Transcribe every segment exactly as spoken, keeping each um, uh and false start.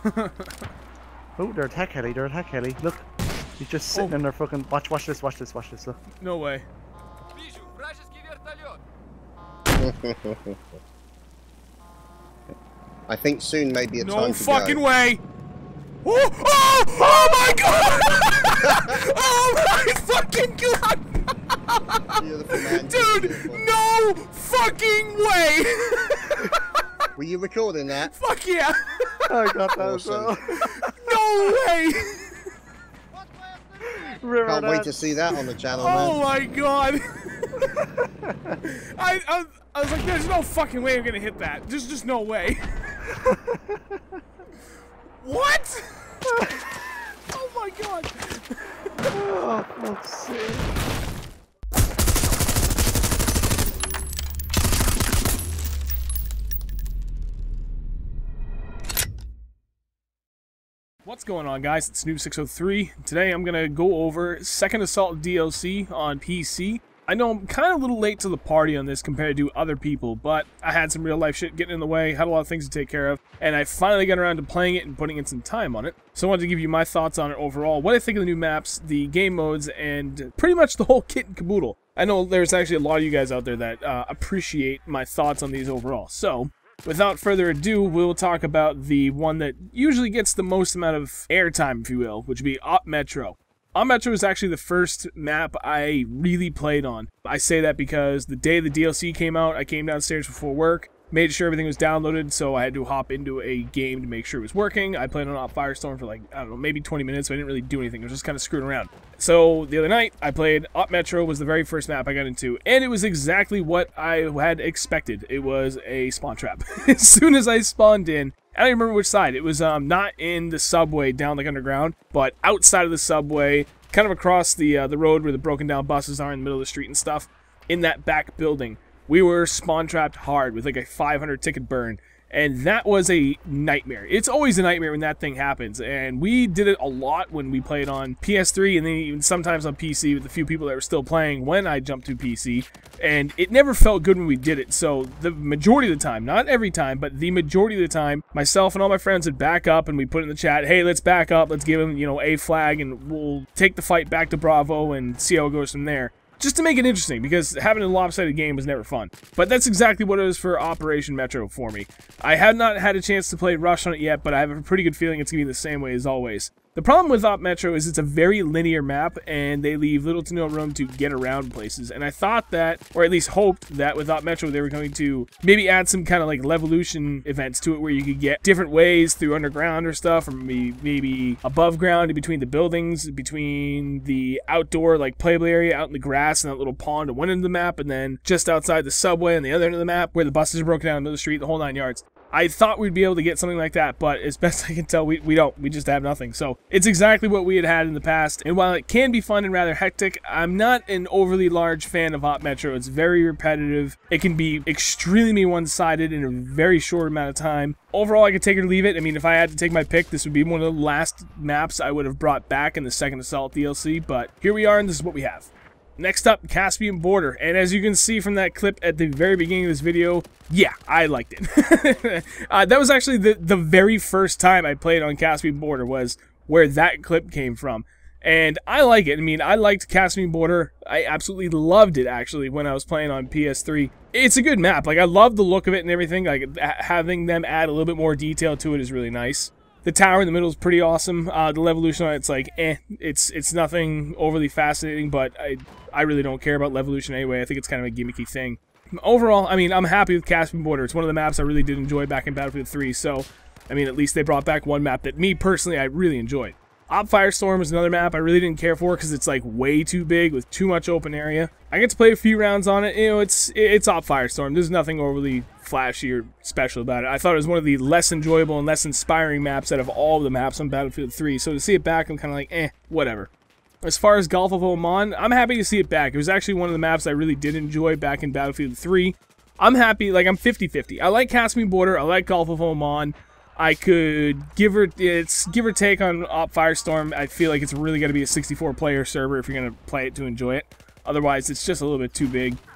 Oh, they're attack heli, they're attack heli. Look, he's just sitting Oh. in there fucking... Watch, watch this, watch this, watch this, look. No way. I think soon may be a No time to fucking go. way! Oh! Oh! Oh my god! Oh my fucking god! Beautiful, man. Dude, Beautiful. no fucking way! Were you recording that? Fuck yeah! I got that as Awesome. well. No way! River Can't wait that. to see that on the channel, Oh man. my god! I, I I was like, there's no fucking way I'm gonna hit that. There's just no way. What? Oh my god! Oh, fuck's sake. What's going on, guys? It's Noob six oh three. Today I'm gonna go over Second Assault D L C on P C. I know I'm kind of a little late to the party on this compared to other people, but I had some real life shit getting in the way, had a lot of things to take care of, and I finally got around to playing it and putting in some time on it. So I wanted to give you my thoughts on it overall, what I think of the new maps, the game modes, and pretty much the whole kit and caboodle. I know there's actually a lot of you guys out there that uh, appreciate my thoughts on these overall. So, without further ado, we'll talk about the one that usually gets the most amount of airtime, if you will, which would be Op Metro. Op Metro is actually the first map I really played on. I say that because the day the D L C came out, I came downstairs before work, made sure everything was downloaded, so I had to hop into a game to make sure it was working. I played on Op Firestorm for like, I don't know, maybe twenty minutes, so I didn't really do anything. I was just kind of screwing around. So the other night, I played Op Metro, was the very first map I got into, and it was exactly what I had expected. It was a spawn trap. As soon as I spawned in, I don't even remember which side. It was um, not in the subway down like underground, but outside of the subway, kind of across the uh, the road where the broken down buses are in the middle of the street and stuff, in that back building. We were spawn trapped hard with like a five hundred ticket burn, and that was a nightmare. It's always a nightmare when that thing happens, and we did it a lot when we played on P S three, and then even sometimes on P C with the few people that were still playing when I jumped to P C, and it never felt good when we did it. So the majority of the time, not every time, but the majority of the time, myself and all my friends would back up, and we put in the chat, hey, let's back up, let's give him, you know, a flag, and we'll take the fight back to Bravo and see how it goes from there. Just to make it interesting, because having a lopsided game was never fun. But that's exactly what it was for Operation Metro for me. I have not had a chance to play Rush on it yet, but I have a pretty good feeling it's going to be the same way as always. The problem with Op Metro is it's a very linear map, and they leave little to no room to get around places. And I thought that, or at least hoped that with Op Metro they were going to maybe add some kind of like Levolution events to it where you could get different ways through underground or stuff, or maybe, maybe above ground in between the buildings, between the outdoor like playable area out in the grass and that little pond at one end of the map, and then just outside the subway on the other end of the map where the buses are broken down in the middle of the street, the whole nine yards. I thought we'd be able to get something like that, but as best I can tell, we, we don't. We just have nothing. So it's exactly what we had had in the past. And while it can be fun and rather hectic, I'm not an overly large fan of Op Metro. It's very repetitive. It can be extremely one-sided in a very short amount of time. Overall, I could take it or leave it. I mean, if I had to take my pick, this would be one of the last maps I would have brought back in the Second Assault D L C. But here we are, and this is what we have. Next up, Caspian Border, and as you can see from that clip at the very beginning of this video, yeah, I liked it. uh, that was actually the, the very first time I played on Caspian Border was where that clip came from, and I like it. I mean, I liked Caspian Border. I absolutely loved it, actually, when I was playing on P S three. It's a good map. Like, I love the look of it and everything. Like, having them add a little bit more detail to it is really nice. The tower in the middle is pretty awesome. Uh, the Levolution on it's like, eh, it's it's nothing overly fascinating, but I I really don't care about Levolution anyway. I think it's kind of a gimmicky thing. Overall, I mean, I'm happy with Caspian Border. It's one of the maps I really did enjoy back in Battlefield three, so, I mean, at least they brought back one map that me, personally, I really enjoyed. Op Firestorm is another map I really didn't care for because it's like way too big with too much open area. I get to play a few rounds on it. You know, it's it's Op Firestorm. There's nothing overly flashy or special about it. I thought it was one of the less enjoyable and less inspiring maps out of all of the maps on Battlefield three. So to see it back, I'm kind of like, eh, whatever. As far as Gulf of Oman, I'm happy to see it back. It was actually one of the maps I really did enjoy back in Battlefield three. I'm happy, like I'm fifty fifty. I like Caspian Border. I like Gulf of Oman. I could give or it's give or take on Op Firestorm. I feel like it's really got to be a sixty-four player server if you're gonna play it to enjoy it. Otherwise, it's just a little bit too big.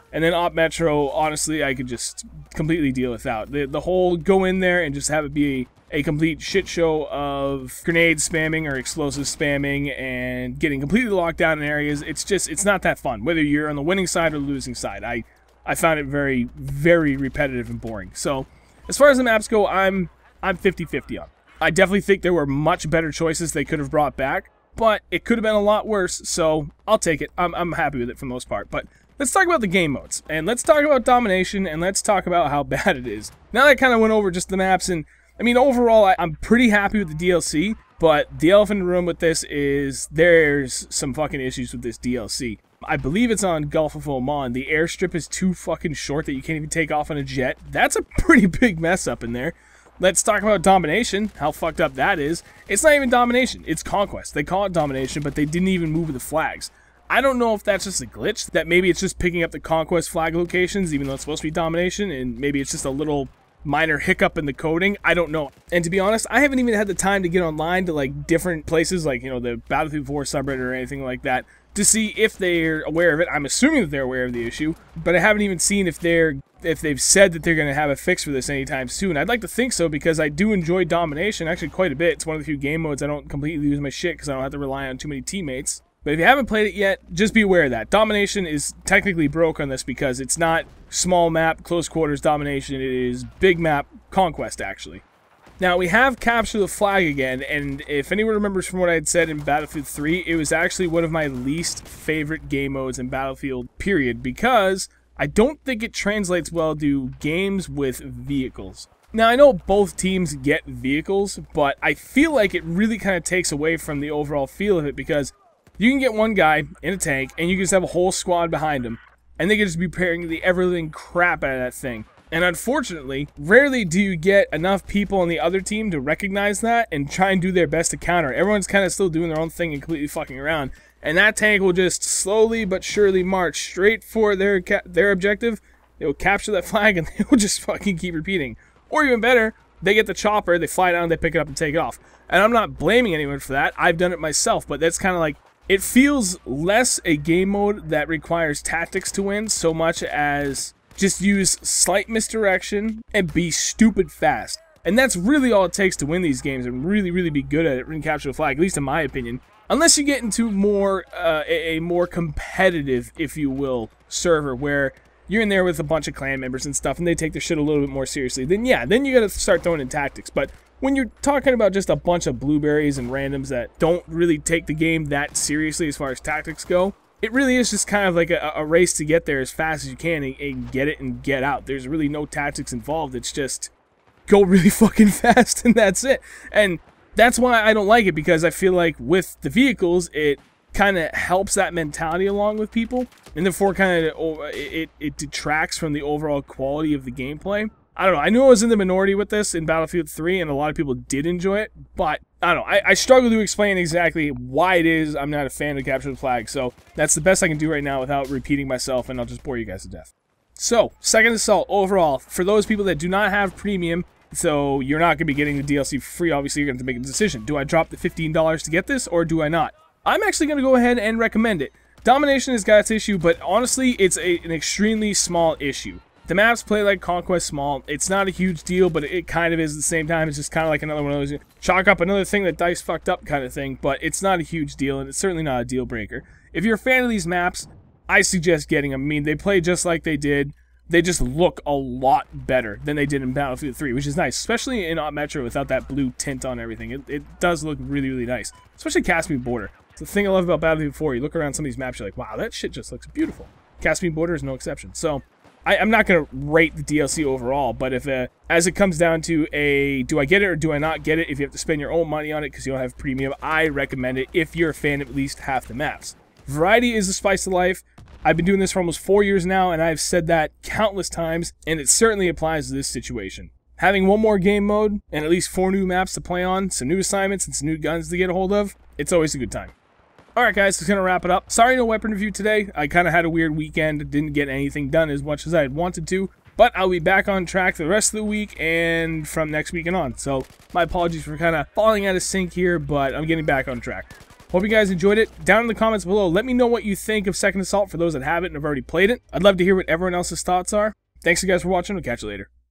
And then Op Metro, honestly, I could just completely deal without. The, the whole go in there and just have it be a complete shit show of grenade spamming or explosive spamming and getting completely locked down in areas. It's just, it's not that fun, whether you're on the winning side or the losing side. I, I found it very, very repetitive and boring. So, as far as the maps go, I'm I'm fifty fifty on. I definitely think there were much better choices they could have brought back, but it could have been a lot worse, so I'll take it. I'm, I'm happy with it for the most part. But let's talk about the game modes, and let's talk about domination, and let's talk about how bad it is. Now that I kind of went over just the maps, and I mean, overall, I, I'm pretty happy with the D L C, but the elephant in the room with this is there's some fucking issues with this D L C. I believe it's on Gulf of Oman. The airstrip is too fucking short that you can't even take off on a jet. That's a pretty big mess up in there. Let's talk about domination, how fucked up that is. It's not even domination, it's conquest. They call it domination, but they didn't even move the flags. I don't know if that's just a glitch, that maybe it's just picking up the conquest flag locations, even though it's supposed to be domination, and maybe it's just a little minor hiccup in the coding. I don't know. And to be honest, I haven't even had the time to get online to like different places, like, you know, the Battlefield four subreddit or anything like that, to see if they're aware of it. I'm assuming that they're aware of the issue, but I haven't even seen if they're if they've said that they're going to have a fix for this anytime soon. I'd like to think so, because I do enjoy domination actually quite a bit. It's one of the few game modes I don't completely lose my shit because I don't have to rely on too many teammates. But if you haven't played it yet, just be aware of that. Domination is technically broke on this because it's not small map, close quarters domination. It is big map conquest, actually. Now, we have Capture the Flag again, and if anyone remembers from what I had said in Battlefield three, it was actually one of my least favorite game modes in Battlefield, period, because I don't think it translates well to games with vehicles. Now, I know both teams get vehicles, but I feel like it really kind of takes away from the overall feel of it, because you can get one guy in a tank, and you can just have a whole squad behind him, and they can just be preparing the ever-living crap out of that thing. And unfortunately, rarely do you get enough people on the other team to recognize that and try and do their best to counter. Everyone's kind of still doing their own thing and completely fucking around. And that tank will just slowly but surely march straight for their ca their objective. They will capture that flag and they will just fucking keep repeating. Or even better, they get the chopper, they fly down, they pick it up and take it off. And I'm not blaming anyone for that. I've done it myself, but that's kind of like, it feels less a game mode that requires tactics to win so much as just use slight misdirection and be stupid fast. And that's really all it takes to win these games and really, really be good at it and capture the flag, at least in my opinion. Unless you get into more uh, a, a more competitive, if you will, server where you're in there with a bunch of clan members and stuff and they take their shit a little bit more seriously, then yeah, then you gotta start throwing in tactics. But when you're talking about just a bunch of blueberries and randoms that don't really take the game that seriously as far as tactics go, it really is just kind of like a, a race to get there as fast as you can and, and get it and get out. There's really no tactics involved. It's just go really fucking fast and that's it. And that's why I don't like it, because I feel like with the vehicles, it kind of helps that mentality along with people, and therefore kind of it, it detracts from the overall quality of the gameplay. I don't know. I knew I was in the minority with this in Battlefield three, and a lot of people did enjoy it, but I don't know. I, I struggle to explain exactly why it is I'm not a fan of Capture the Flag, so that's the best I can do right now without repeating myself, and I'll just bore you guys to death. So, Second Assault, overall, for those people that do not have Premium, so you're not going to be getting the D L C for free, obviously you're going to have to make a decision. Do I drop the fifteen dollars to get this, or do I not? I'm actually going to go ahead and recommend it. Domination has got its issue, but honestly, it's a, an extremely small issue. The maps play like Conquest small. It's not a huge deal, but it kind of is at the same time. It's just kind of like another one of those, chalk up another thing that DICE fucked up kind of thing, but it's not a huge deal, and it's certainly not a deal breaker. If you're a fan of these maps, I suggest getting them. I mean, they play just like they did. They just look a lot better than they did in Battlefield three, which is nice, especially in Op Metro without that blue tint on everything. It, it does look really, really nice, especially Caspian Border. It's the thing I love about Battlefield four. You look around some of these maps, you're like, wow, that shit just looks beautiful. Caspian Border is no exception. So I, I'm not going to rate the D L C overall, but if uh, as it comes down to a do I get it or do I not get it, if you have to spend your own money on it because you don't have Premium, I recommend it if you're a fan of at least half the maps. Variety is the spice of life. I've been doing this for almost four years now, and I've said that countless times, and it certainly applies to this situation. Having one more game mode, and at least four new maps to play on, some new assignments, and some new guns to get a hold of, it's always a good time. Alright guys, that's going to wrap it up. Sorry no weapon review today. I kind of had a weird weekend, didn't get anything done as much as I had wanted to, but I'll be back on track for the rest of the week and from next week and on. So, my apologies for kind of falling out of sync here, but I'm getting back on track. Hope you guys enjoyed it. Down in the comments below, let me know what you think of Second Assault for those that haven't and have already played it. I'd love to hear what everyone else's thoughts are. Thanks you guys for watching. We'll catch you later.